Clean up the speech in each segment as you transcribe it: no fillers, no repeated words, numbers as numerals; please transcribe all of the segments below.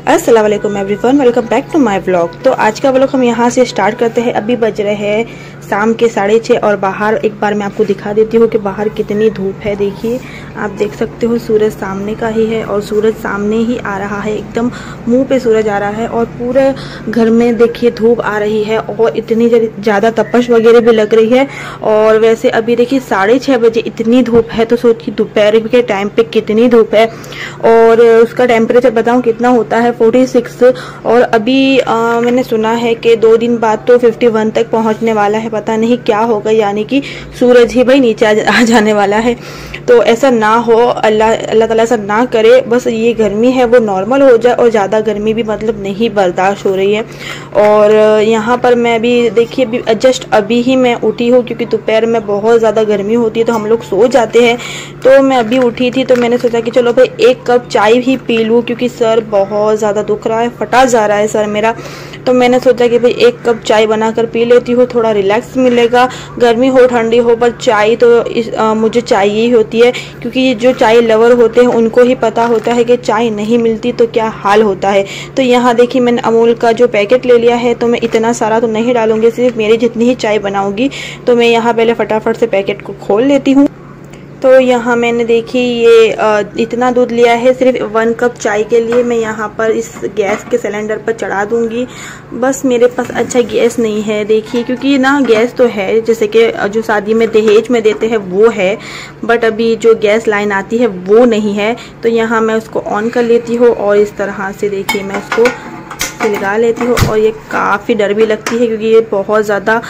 अस्सलाम वालेकुम everyone, welcome back to my vlog. तो आज का व्लॉग हम यहाँ से स्टार्ट करते हैं। अभी बज रहे हैं शाम के 6:30 और बाहर एक बार मैं आपको दिखा देती हूँ कि बाहर कितनी धूप है। देखिए, आप देख सकते हो सूरज सामने का ही है और सूरज सामने ही आ रहा है, एकदम मुंह पे सूरज आ रहा है और पूरे घर में देखिए धूप आ रही है और इतनी ज़्यादा तपश वगैरह भी लग रही है। और वैसे अभी देखिए 6:30 बजे इतनी धूप है, तो सोचिए दोपहर के टाइम पे कितनी धूप है। और उसका टेम्परेचर बताऊँ कितना होता है, 46। और अभी मैंने सुना है कि 2 दिन बाद तो 51 तक पहुंचने वाला है। पता नहीं क्या होगा, यानी कि सूरज ही भाई नीचे आ जाने वाला है। तो ऐसा ना हो, अल्लाह ताला ऐसा ना करे। बस ये गर्मी है वो नॉर्मल हो जाए और ज़्यादा गर्मी भी मतलब नहीं बर्दाश्त हो रही है। और यहाँ पर मैं अभी देखिए जस्ट अभी ही मैं उठी हूँ, क्योंकि दोपहर में बहुत ज़्यादा गर्मी होती है तो हम लोग सो जाते हैं। तो मैं अभी उठी थी तो मैंने सोचा कि चलो भाई 1 कप चाय ही पी लूँ, क्योंकि सर बहुत ज़्यादा दुख रहा है, फटा जा रहा है सर मेरा। तो मैंने सोचा कि भाई 1 कप चाय बनाकर पी लेती हूँ, थोड़ा रिलैक्स मिलेगा। गर्मी हो ठंडी हो, पर चाय तो मुझे चाहिए ही होती है, क्योंकि जो चाय लवर होते हैं उनको ही पता होता है कि चाय नहीं मिलती तो क्या हाल होता है। तो यहाँ देखिए मैंने अमूल का जो पैकेट ले लिया है, तो मैं इतना सारा तो नहीं डालूंगी, सिर्फ मेरी जितनी ही चाय बनाऊंगी। तो मैं यहाँ पहले फटाफट से पैकेट को खोल लेती हूँ। तो यहाँ मैंने देखी ये इतना दूध लिया है सिर्फ 1 कप चाय के लिए। मैं यहाँ पर इस गैस के सिलेंडर पर चढ़ा दूंगी। बस मेरे पास अच्छा गैस नहीं है, देखिए, क्योंकि ना गैस तो है, जैसे कि जो शादी में दहेज में देते हैं वो है, बट अभी जो गैस लाइन आती है वो नहीं है। तो यहाँ मैं उसको ऑन कर लेती हूँ और इस तरह से देखिए मैं उसको लगा लेती हूँ। और ये काफ़ी डर भी लगती है, क्योंकि ये बहुत ज़्यादा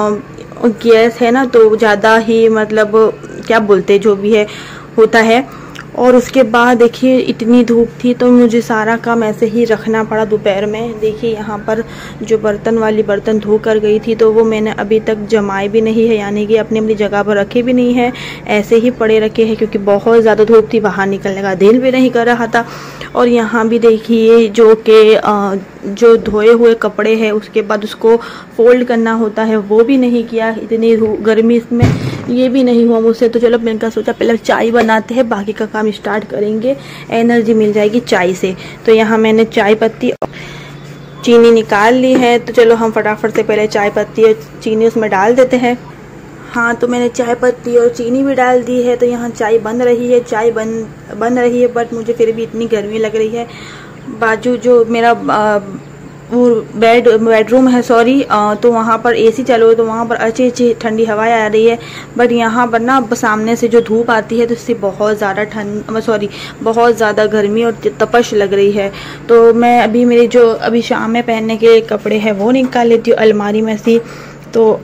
गैस है ना, तो ज़्यादा ही मतलब क्या बोलते जो भी है होता है। और उसके बाद देखिए इतनी धूप थी तो मुझे सारा काम ऐसे ही रखना पड़ा दोपहर में। देखिए यहाँ पर जो बर्तन धो कर गई थी तो वो मैंने अभी तक जमाए भी नहीं है, यानी कि अपनी जगह पर रखे भी नहीं है, ऐसे ही पड़े रखे हैं, क्योंकि बहुत ज़्यादा धूप थी, बाहर निकलने का दिल भी नहीं कर रहा था। और यहाँ भी देखिए जो धोए हुए कपड़े हैं उसके बाद उसको फोल्ड करना होता है, वो भी नहीं किया, इतनी गर्मी इसमें ये भी नहीं हुआ मुझसे। तो चलो मैंने सोचा पहले चाय बनाते हैं, बाकी का काम स्टार्ट करेंगे, एनर्जी मिल जाएगी चाय से। तो यहाँ मैंने चाय पत्ती और चीनी निकाल ली है। तो चलो हम फटाफट से पहले चाय पत्ती और चीनी उसमें डाल देते हैं। हाँ, तो मैंने चाय पत्ती और चीनी भी डाल दी है। तो यहाँ चाय बन रही है, चाय बन रही है, बट मुझे फिर भी इतनी गर्मी लग रही है। बाजू जो मेरा वो बेडरूम है, सॉरी, तो वहाँ पर एसी चालू है, तो वहाँ पर अच्छी ठंडी हवाएं आ रही है। बट यहाँ पर ना सामने से जो धूप आती है तो इससे बहुत ज़्यादा गर्मी और तपश लग रही है। तो मैं अभी मेरे जो अभी शाम में पहनने के कपड़े हैं वो निकाल लेती हूँ अलमारी में से। तो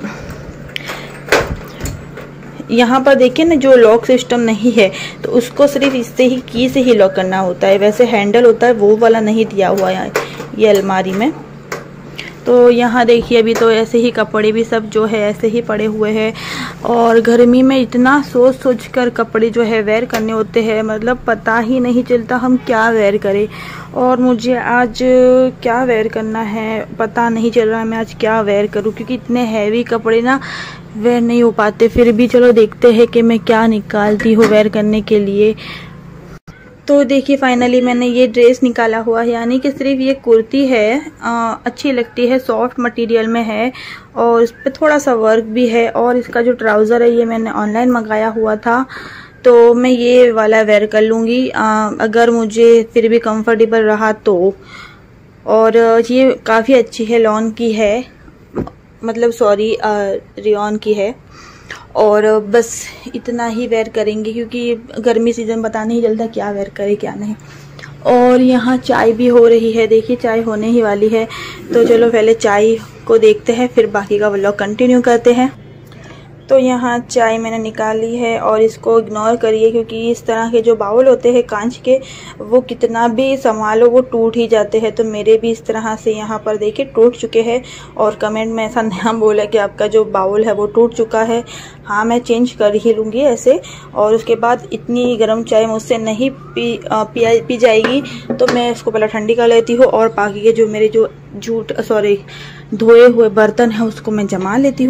यहाँ पर देखिए ना, जो लॉक सिस्टम नहीं है तो उसको सिर्फ इससे ही की से ही लॉक करना होता है, वैसे हैंडल होता है वो वाला नहीं दिया हुआ है ये अलमारी में। तो यहाँ देखिए अभी तो ऐसे ही कपड़े भी सब जो है ऐसे ही पड़े हुए हैं। और गर्मी में इतना सोच कर कपड़े जो है वेयर करने होते हैं, मतलब पता ही नहीं चलता हम क्या वेयर करें। और मुझे आज क्या वेयर करना है पता नहीं चल रहा है, मैं आज क्या वेयर करूं, क्योंकि इतने हैवी कपड़े ना वेयर नहीं हो पाते। फिर भी चलो देखते हैं कि मैं क्या निकालती हूँ वेयर करने के लिए। तो देखिए फाइनली मैंने ये ड्रेस निकाला हुआ है, यानी कि सिर्फ ये कुर्ती है, अच्छी लगती है, सॉफ्ट मटेरियल में है और इस पर थोड़ा सा वर्क भी है। और इसका जो ट्राउज़र है ये मैंने ऑनलाइन मंगाया हुआ था, तो मैं ये वाला वेयर कर लूँगी अगर मुझे फिर भी कंफर्टेबल रहा तो। और ये काफ़ी अच्छी है, लॉन की है, मतलब सॉरी रियॉन की है। और बस इतना ही वेयर करेंगे, क्योंकि गर्मी सीजन पता नहीं चलता क्या वेयर करे क्या नहीं। और यहाँ चाय भी हो रही है, देखिए चाय होने ही वाली है। तो चलो पहले चाय को देखते हैं, फिर बाकी का व्लॉग कंटिन्यू करते हैं। तो यहाँ चाय मैंने निकाल ली है और इसको इग्नोर करिए, क्योंकि इस तरह के जो बाउल होते हैं कांच के, वो कितना भी संभालो वो टूट ही जाते हैं। तो मेरे भी इस तरह से यहाँ पर देखिए टूट चुके हैं। और कमेंट में ऐसा ना बोला कि आपका जो बाउल है वो टूट चुका है। हाँ, मैं चेंज कर ही लूँगी ऐसे। और उसके बाद इतनी गर्म चाय मुझसे नहीं पी जाएगी, तो मैं इसको पहले ठंडी कर लेती हूँ और बाकी के जो मेरे जो धोए हुए बर्तन हैं उसको मैं जमा लेती हूँ।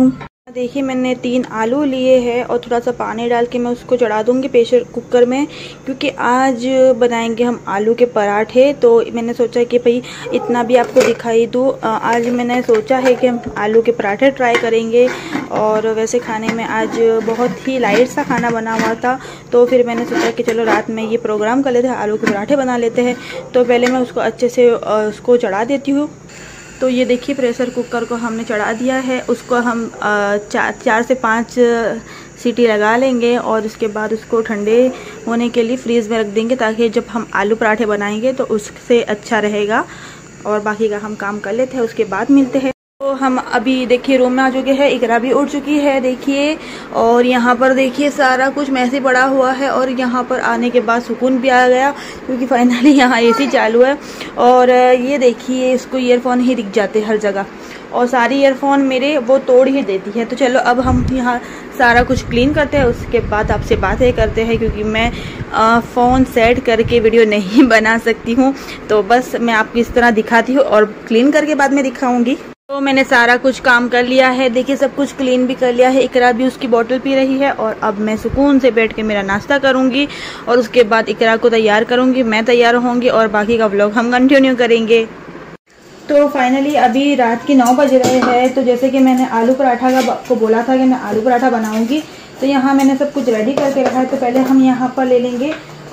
देखिए मैंने 3 आलू लिए हैं और थोड़ा सा पानी डाल के मैं उसको चढ़ा दूँगी प्रेशर कुकर में, क्योंकि आज बनाएंगे हम आलू के पराठे। तो मैंने सोचा कि भाई इतना भी आपको दिखाई दूँ। आज मैंने सोचा है कि हम आलू के पराठे ट्राई करेंगे। और वैसे खाने में आज बहुत ही लाइट सा खाना बना हुआ था, तो फिर मैंने सोचा कि चलो रात में ये प्रोग्राम कर लेते हैं, आलू के पराठे बना लेते हैं। तो पहले मैं उसको अच्छे से उसको चढ़ा देती हूँ। तो ये देखिए प्रेशर कुकर को हमने चढ़ा दिया है। उसको हम 4 से 5 सीटी लगा लेंगे और उसके बाद उसको ठंडे होने के लिए फ्रीज़ में रख देंगे, ताकि जब हम आलू पराठे बनाएंगे तो उससे अच्छा रहेगा। और बाकी का हम काम कर लेते हैं, उसके बाद मिलते हैं। तो हम अभी देखिए रूम में आ चुके हैं, इकरा भी उठ चुकी है देखिए। और यहाँ पर देखिए सारा कुछ मैसे पड़ा हुआ है। और यहाँ पर आने के बाद सुकून भी आ गया, क्योंकि फाइनली यहाँ एसी चालू है। और ये देखिए इसको ईयरफोन ही दिख जाते हर जगह, और सारी ईयरफोन मेरे वो तोड़ ही देती है। तो चलो अब हम यहाँ सारा कुछ क्लीन करते हैं, उसके बाद आपसे बातें करते हैं, क्योंकि मैं फ़ोन सेट करके वीडियो नहीं बना सकती हूँ। तो बस मैं आपको इस तरह दिखाती हूँ और क्लीन करके बाद में दिखाऊँगी। तो मैंने सारा कुछ काम कर लिया है, देखिए सब कुछ क्लीन भी कर लिया है। इकरा भी उसकी बोतल पी रही है। और अब मैं सुकून से बैठ के मेरा नाश्ता करूँगी और उसके बाद इकरा को तैयार करूँगी, मैं तैयार होंगी और बाकी का व्लॉग हम कंटिन्यू करेंगे। तो फाइनली अभी रात के 9 बज रहे हैं। तो जैसे कि मैंने आलू पराठा का आपको बोला था कि मैं आलू पराठा बनाऊंगी, तो यहाँ मैंने सब कुछ रेडी करके रखा है। तो पहले हम यहाँ पर ले लेंगे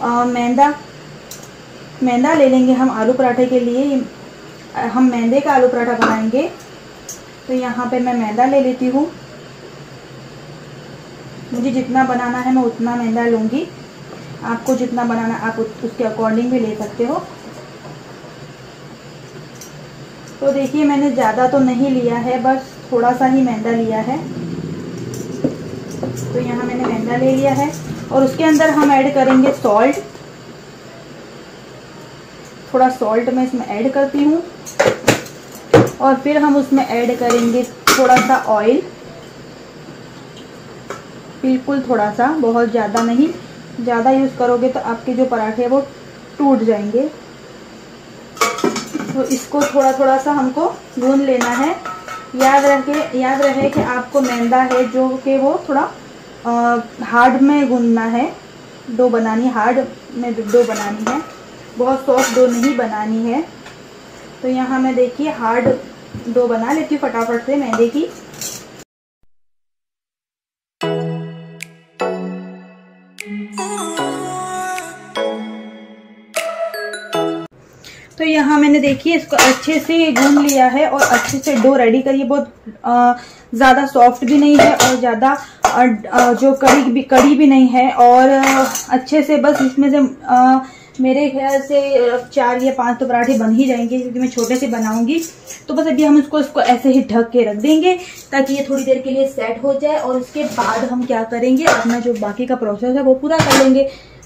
मैदा ले लेंगे हम आलू पराठे के लिए। हम मैदे का आलू पराठा बनाएंगे। तो यहाँ पे मैं मैदा ले लेती हूँ। मुझे जितना बनाना है मैं उतना मैदा लूँगी, आपको जितना बनाना आप उसके अकॉर्डिंग भी ले सकते हो। तो देखिए मैंने ज़्यादा तो नहीं लिया है, बस थोड़ा सा ही मैदा लिया है। तो यहाँ मैंने मैदा ले लिया है और उसके अंदर हम ऐड करेंगे सॉल्ट। थोड़ा सॉल्ट मैं इसमें ऐड करती हूँ और फिर हम उसमें ऐड करेंगे थोड़ा सा ऑयल, बिल्कुल थोड़ा सा, बहुत ज़्यादा नहीं। ज़्यादा यूज़ करोगे तो आपके जो पराठे वो टूट जाएंगे। तो इसको थोड़ा थोड़ा सा हमको गूंद लेना है। याद रहे कि आपको मैदा है जो कि वो थोड़ा हार्ड में गूंदना है। डो बनानी, हार्ड में डो बनानी है, बहुत सॉफ्ट डो नहीं बनानी है। तो यहाँ मैं देखिए हार्ड डो बना लेती हूँ फटाफट से मैदे की। तो यहाँ मैंने देखिए इसको अच्छे से गूंद लिया है और अच्छे से डो रेडी करिए। बहुत ज़्यादा सॉफ्ट भी नहीं है और ज़्यादा जो कड़ी भी नहीं है। और अच्छे से बस इसमें से मेरे ख्याल से 4 या 5 तो पराठे बन ही जाएंगे, क्योंकि मैं छोटे से बनाऊंगी। तो बस अभी हम इसको ऐसे ही ढक के रख देंगे ताकि ये थोड़ी देर के लिए सेट हो जाए। और उसके बाद हम क्या करेंगे, अपना जो बाकी का प्रोसेस है वो पूरा कर लेंगे।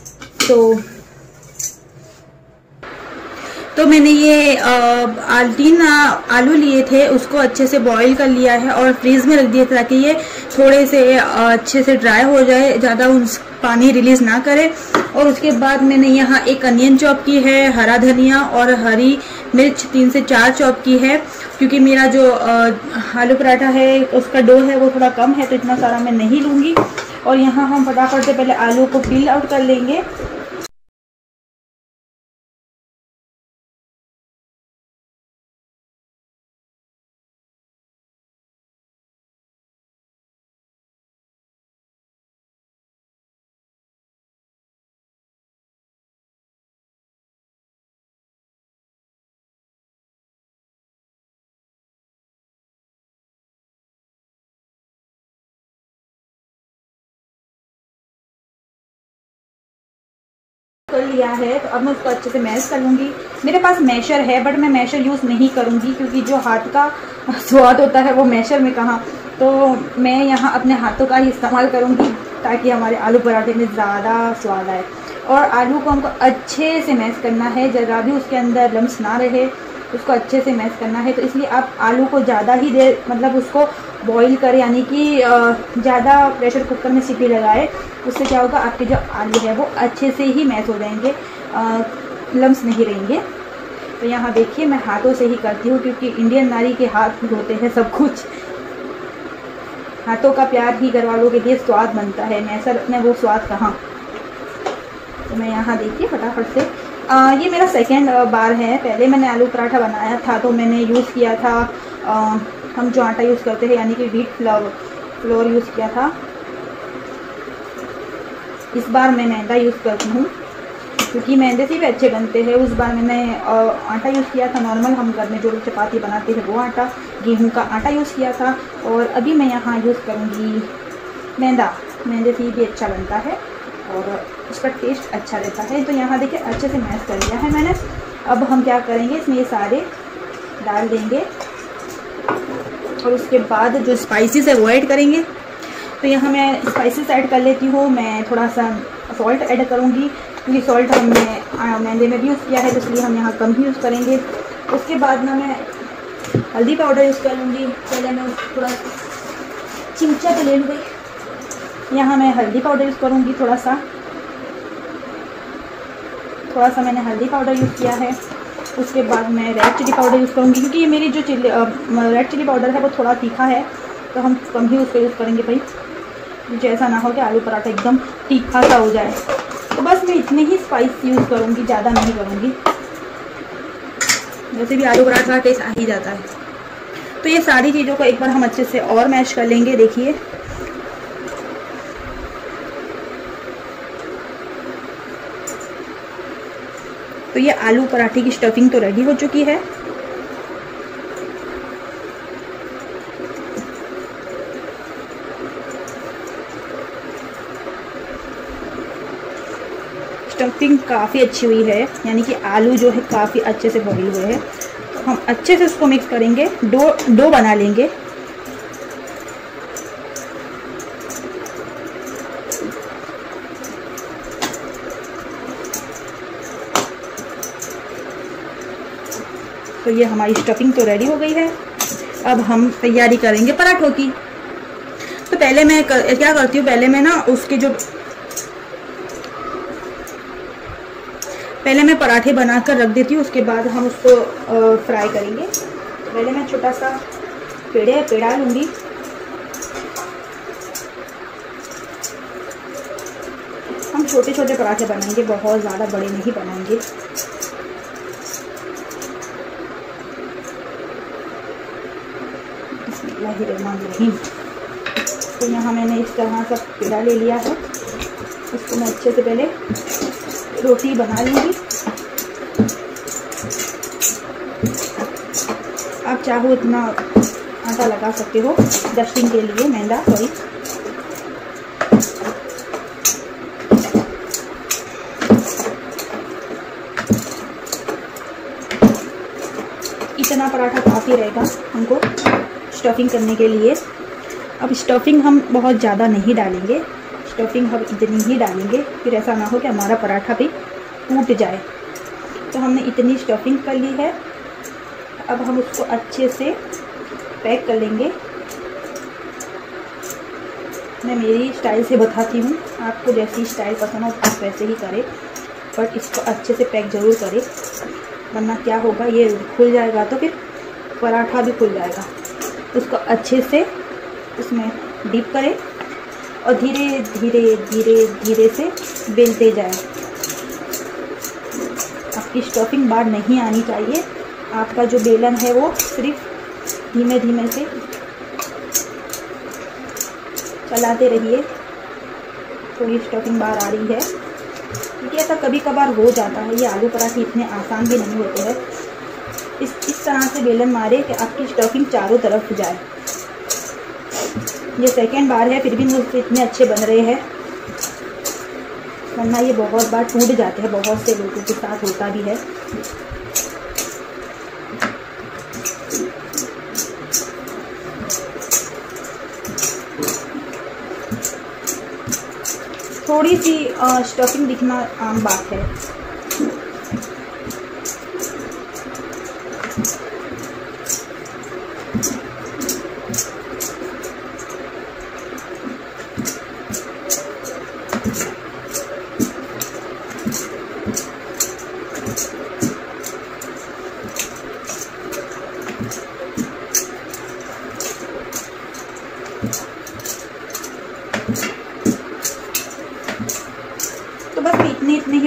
तो मैंने ये 3 आलू लिए थे, उसको अच्छे से बॉईल कर लिया है और फ्रीज में रख दिए ताकि ये थोड़े से अच्छे से ड्राई हो जाए, ज़्यादा पानी रिलीज ना करे। और उसके बाद मैंने यहाँ एक अनियन चॉप की है, हरा धनिया और हरी मिर्च 3 से 4 चॉप की है, क्योंकि मेरा जो आलू पराठा है उसका डो है वो थोड़ा कम है, तो इतना सारा मैं नहीं लूँगी। और यहाँ हम फटाफट से पहले आलू को पील आउट कर लेंगे। कर लिया है, तो अब मैं उसको अच्छे से मैश कर लूँगी। मेरे पास मैशर है बट मैं मैशर यूज़ नहीं करूँगी, क्योंकि जो हाथ का स्वाद होता है वो मैशर में कहाँ। तो मैं यहाँ अपने हाथों का ही इस्तेमाल करूँगी ताकि हमारे आलू पराठे में ज़्यादा स्वाद आए। और आलू को हमको अच्छे से मैश करना है, ज़रा भी उसके अंदर लम्स ना रहे, उसको अच्छे से मैश करना है। तो इसलिए आप आलू को ज़्यादा ही देर मतलब उसको बॉईल करें, यानी कि ज़्यादा प्रेशर कुकर में सीटी लगाए। उससे क्या होगा, आपके जो आलू है वो अच्छे से ही मैश हो जाएंगे, लम्स नहीं रहेंगे। तो यहाँ देखिए मैं हाथों से ही करती हूँ, क्योंकि इंडियन नारी के हाथ होते हैं सब कुछ। हाथों का प्यार ही घर वालों के लिए स्वाद बनता है, मैसर में वो स्वाद कहाँ। तो मैं यहाँ देखिए फटाफट से ये मेरा सेकेंड बार है। पहले मैंने आलू पराठा बनाया था तो मैंने यूज़ किया था हम जो आटा यूज़ करते हैं यानी कि व्हीट फ्लोर यूज़ किया था। इस बार मैं मैदा यूज़ करती हूँ क्योंकि मैदे से भी अच्छे बनते हैं। उस बार मैंने आटा यूज़ किया था नॉर्मल, हम घर में जो चपाती बनाते हैं वो आटा, गेहूं का आटा यूज़ किया था। और अभी मैं यहाँ यूज़ करूँगी मैदा, मैदे से भी अच्छा बनता है और उसका टेस्ट अच्छा रहता है। तो यहाँ देखिए अच्छे से मैश कर लिया है मैंने। अब हम क्या करेंगे, इसमें ये सारे डाल देंगे और उसके बाद जो स्पाइसेस है वो ऐड करेंगे। तो यहाँ मैं स्पाइसेस ऐड कर लेती हूँ। मैं थोड़ा सा सॉल्ट ऐड करूँगी क्योंकि सॉल्ट हमने मैदे में भी यूज़ किया है तो इसलिए हम यहाँ कम ही यूज़ करेंगे। उसके बाद ना मैं हल्दी पाउडर यूज़ कर लूँगी। पहले मैं थोड़ा चिमचा तो ले लूँगी। यहाँ मैं हल्दी पाउडर यूज़ करूँगी, थोड़ा सा मैंने हल्दी पाउडर यूज़ किया है। उसके बाद मैं रेड चिली पाउडर यूज़ करूँगी क्योंकि ये मेरी जो रेड चिली पाउडर है वो थोड़ा तीखा है तो हम कम ही उसका यूज़ करेंगे भाई, मुझे ऐसा ना हो कि आलू पराठा एकदम तीखा सा हो जाए। तो बस मैं इतने ही स्पाइस यूज़ करूँगी, ज़्यादा नहीं करूँगी। वैसे भी आलू पराठा का टेस्ट आ ही जाता है। तो ये सारी चीज़ों को एक बार हम अच्छे से और मैश कर लेंगे। देखिए तो ये आलू पराठे की स्टफिंग तो रेडी हो चुकी है। स्टफिंग काफ़ी अच्छी हुई है, यानी कि आलू जो है काफ़ी अच्छे से भरे हुए हैं। तो हम अच्छे से उसको मिक्स करेंगे, डो बना लेंगे। तो ये हमारी स्टफिंग तो रेडी हो गई है। अब हम तैयारी करेंगे पराठों की। तो पहले मैं क्या करती हूँ, पहले मैं पराठे बनाकर रख देती हूँ, उसके बाद हम उसको फ्राई करेंगे। पहले मैं छोटा सा पेड़ा लूँगी। हम छोटे छोटे पराठे बनाएंगे, बहुत ज़्यादा बड़े नहीं बनाएंगे। तो यहाँ मैंने इस तरह सा पेड़ा ले लिया है। इसको मैं अच्छे से पहले रोटी बना लूँगी। आप चाहो इतना आटा लगा सकते हो डस्टिंग के लिए, मैदा सॉरी। इतना पराठा काफ़ी रहेगा हमको स्टफिंग करने के लिए। अब स्टफिंग हम बहुत ज़्यादा नहीं डालेंगे, स्टफिंग हम इतनी ही डालेंगे, फिर ऐसा ना हो कि हमारा पराठा भी टूट जाए। तो हमने इतनी स्टफिंग कर ली है। अब हम उसको अच्छे से पैक कर लेंगे। मैं मेरी स्टाइल से बताती हूँ, आपको जैसी स्टाइल पसंद हो आप वैसे ही करें, बट इसको अच्छे से पैक ज़रूर करें, वरना क्या होगा ये खुल जाएगा तो फिर पराठा भी खुल जाएगा। उसको अच्छे से उसमें डीप करें और धीरे धीरे धीरे धीरे से बेलते जाएं। आपकी स्टफिंग बाहर नहीं आनी चाहिए। आपका जो बेलन है वो सिर्फ धीमे धीमे से चलाते रहिए। थोड़ी स्टफिंग बाहर आ रही है क्योंकि ऐसा कभी कभार हो जाता है। ये आलू पराठे इतने आसान भी नहीं होते हैं। इस तरह से बेलन मारे कि आपकी स्टफिंग चारों तरफ जाए। ये सेकेंड बार है, फिर भी मुझसे इतने अच्छे बन रहे हैं, वरना ये बहुत बार टूट जाते हैं। बहुत से लोगों के साथ होता भी है। थोड़ी सी स्टफिंग दिखना आम बात है।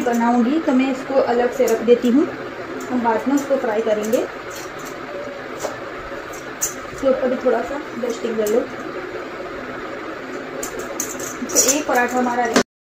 बनाऊंगी तो मैं इसको अलग से रख देती हूँ, हम बाद में उसको फ्राई करेंगे। इसके ऊपर भी थोड़ा सा डस्टिंग कर लो। तो एक पराठा हमारा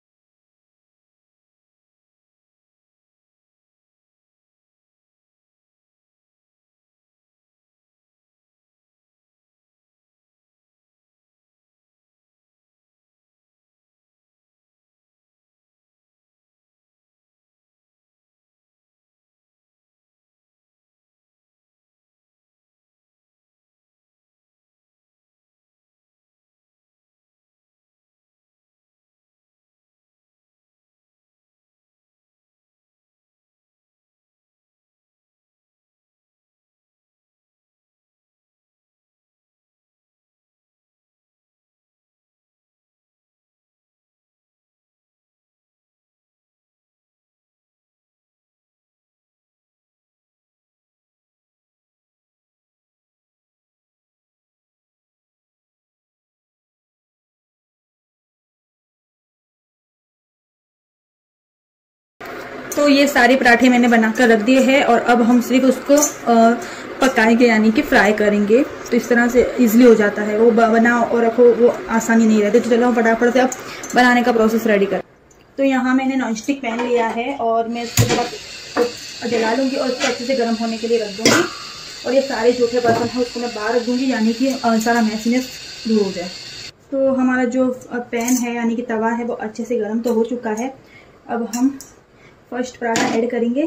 तो ये सारे पराठे मैंने बनाकर रख दिए हैं और अब हम सिर्फ उसको पकाएंगे यानी कि फ्राई करेंगे। तो इस तरह से इजीली हो जाता है, वो बनाओ और रखो वो आसानी नहीं रहती। तो चलो फटाफट से अब बनाने का प्रोसेस रेडी कर। तो यहाँ मैंने नॉनस्टिक पैन लिया है और मैं इसको थोड़ा जला लूँगी और इसको अच्छे से गर्म होने के लिए रख दूँगी। और ये सारे जूठे बर्तन है उसको मैं बाहर रख दूँगी यानी कि सारा मैसीनेस दूर हो जाए। तो हमारा जो पैन है यानी कि तवा है वो अच्छे से गर्म तो हो चुका है। अब हम फर्स्ट पराठा ऐड करेंगे।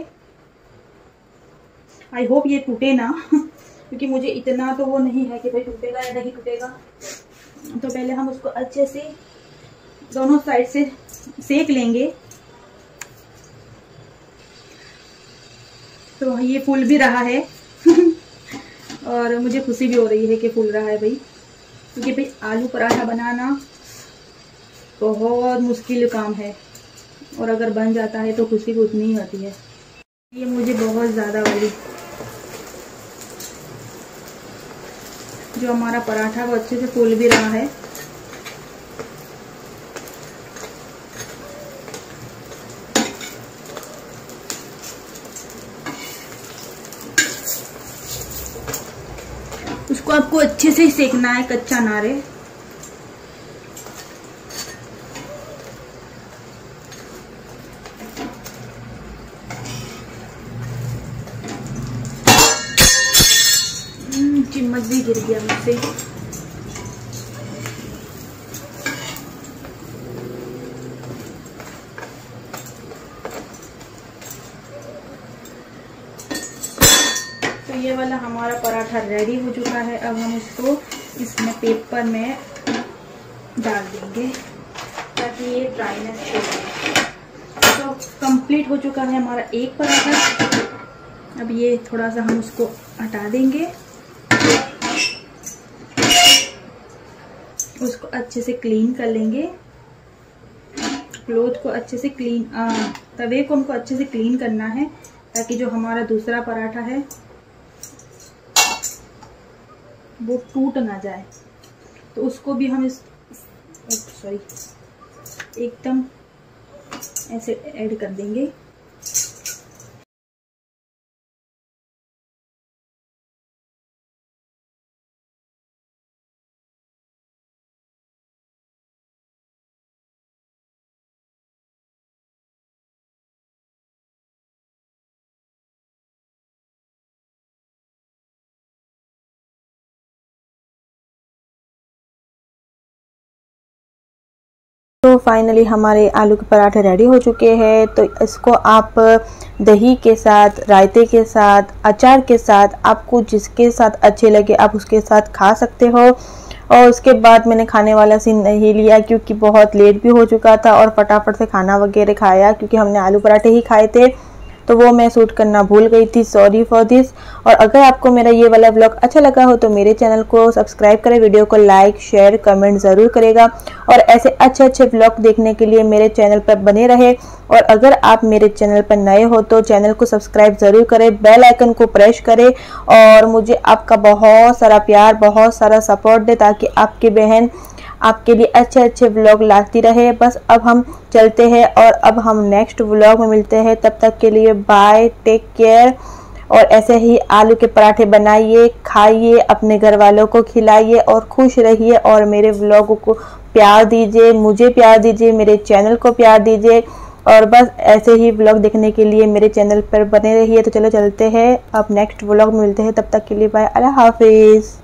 आई होप ये टूटे ना क्योंकि मुझे इतना तो वो नहीं है कि भाई टूटेगा या नहीं टूटेगा। तो पहले हम उसको अच्छे से दोनों साइड से सेक लेंगे। तो ये फूल भी रहा है और मुझे खुशी भी हो रही है कि फूल रहा है भाई, क्योंकि भाई आलू पराठा बनाना बहुत मुश्किल काम है और अगर बन जाता है तो खुशी को उतनी ही होती है। ये मुझे बहुत ज़्यादा वाली जो हमारा पराठा वो अच्छे से फूल भी रहा है। उसको आपको अच्छे से सेकना है, कच्चा ना रहे। चम्मच भी गिर गया मुझसे। तो ये वाला हमारा पराठा रेडी हो चुका है। अब हम इसको इसमें पेपर में डाल देंगे ताकि ये ड्राइनेस हो जाए। तो कंप्लीट हो चुका है हमारा एक पराठा। अब ये थोड़ा सा हम उसको हटा देंगे, उसको अच्छे से क्लीन कर लेंगे। क्लोथ को अच्छे से क्लीन तवे को हमको अच्छे से क्लीन करना है ताकि जो हमारा दूसरा पराठा है वो टूट ना जाए। तो उसको भी हम एकदम ऐसे ऐड कर देंगे। तो फाइनली हमारे आलू के पराठे रेडी हो चुके हैं। तो इसको आप दही के साथ, रायते के साथ, अचार के साथ, आपको जिसके साथ अच्छे लगे आप उसके साथ खा सकते हो। और उसके बाद मैंने खाने वाला सीन नहीं लिया क्योंकि बहुत लेट भी हो चुका था और फटाफट से खाना वगैरह खाया क्योंकि हमने आलू पराठे ही खाए थे। तो वो मैं शूट करना भूल गई थी, सॉरी फॉर दिस। और अगर आपको मेरा ये वाला ब्लॉग अच्छा लगा हो तो मेरे चैनल को सब्सक्राइब करें, वीडियो को लाइक शेयर कमेंट ज़रूर करेगा और ऐसे अच्छे अच्छे ब्लॉग देखने के लिए मेरे चैनल पर बने रहे। और अगर आप मेरे चैनल पर नए हो तो चैनल को सब्सक्राइब ज़रूर करें, बेल आइकन को प्रेस करें और मुझे आपका बहुत सारा प्यार, बहुत सारा सपोर्ट दे ताकि आपकी बहन आपके लिए अच्छे अच्छे व्लॉग लाती रहे। बस अब हम चलते हैं और अब हम नेक्स्ट व्लॉग में मिलते हैं। तब तक के लिए बाय, टेक केयर। और ऐसे ही आलू के पराठे बनाइए, खाइए, अपने घर वालों को खिलाइए और खुश रहिए। और मेरे व्लॉग को प्यार दीजिए, मुझे प्यार दीजिए, मेरे चैनल को प्यार दीजिए। और बस ऐसे ही व्लॉग देखने के लिए मेरे चैनल पर बने रहिए। तो चलो चलते हैं, अब नेक्स्ट व्लॉग में मिलते हैं। तब तक के लिए बाय, अल्लाह हाफिज़।